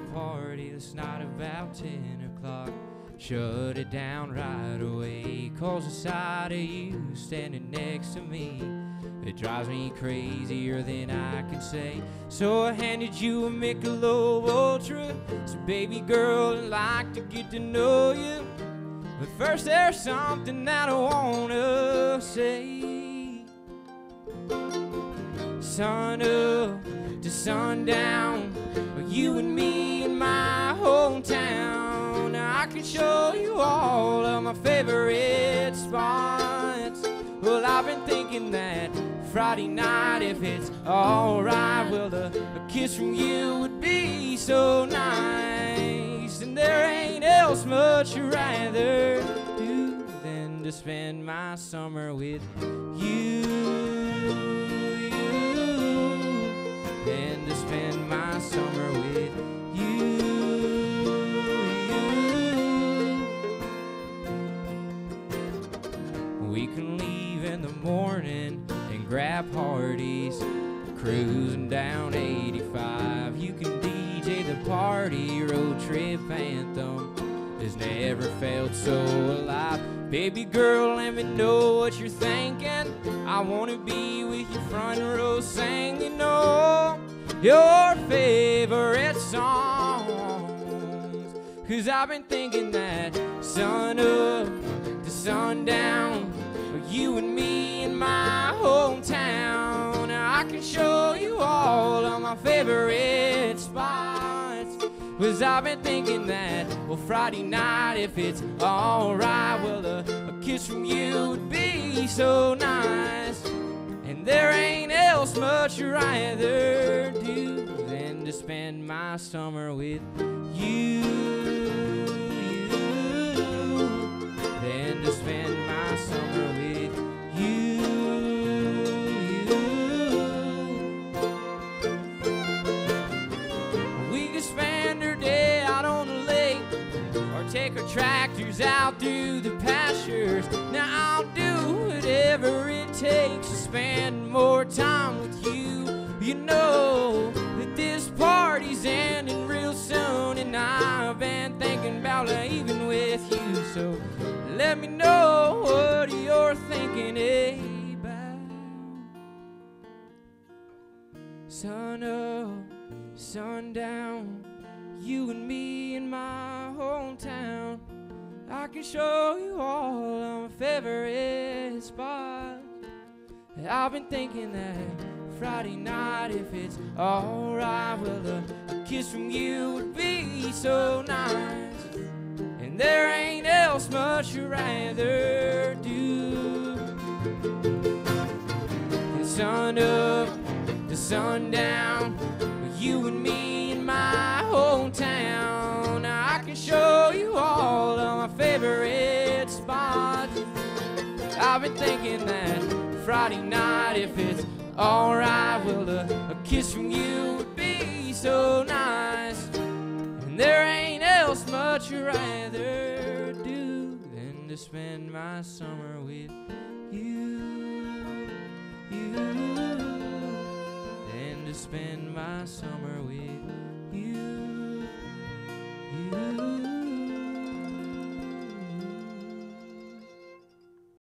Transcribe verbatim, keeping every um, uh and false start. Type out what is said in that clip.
party last night about ten o'clock. Shut it down right away, 'cause the sight of you standing next to me, it drives me crazier than I can say. So I handed you a Michelob Ultra. So baby girl, I'd like to get to know you, but first there's something that I wanna say. Sun up to sundown, you and me in my hometown. I can show you all of my favorite spots. Well, I've been thinking that Friday night, if it's alright, well, a, a kiss from you would be so nice. And there ain't else much I'd rather do than to spend my summer with you. Than to spend my summer with you. We can leave in the morning and grab Hardee's, cruising down eighty-five. You can D J the party, road trip anthem has never felt so alive. Baby girl, let me know what you're thinking. I wanna be with you front row singing all your favorite songs. 'Cause I've been thinking that sun up to sundown, you and me in my hometown. I can show you all of my favorite spots. 'Cause I've been thinking that, well, Friday night, if it's alright, well, a, a kiss from you would be so nice. And there ain't else much I'd rather do than to spend my summer with you. Than to spend my summer with you. We could spend our day out on the lake, or take our tractors out through the pastures. Now I'll do whatever it takes to spend more time with you. You know that this party's ending real soon, and I've been thinking about leaving with you. So let me know what you're thinking about. Sun up, sundown, you and me in my hometown. I can show you all of my favorite spots. I've been thinking that Friday night, if it's alright, well, a, a kiss from you would be so nice. And there ain't else much I'd rather do than sun up to sundown, you and me in my hometown. I can show you all of my favorite spots. I've been thinking that Friday night, if it's alright, well, a, a kiss from you would be so nice. And there ain't else much I'd rather do than to spend my summer with you. You. Than to spend my summer with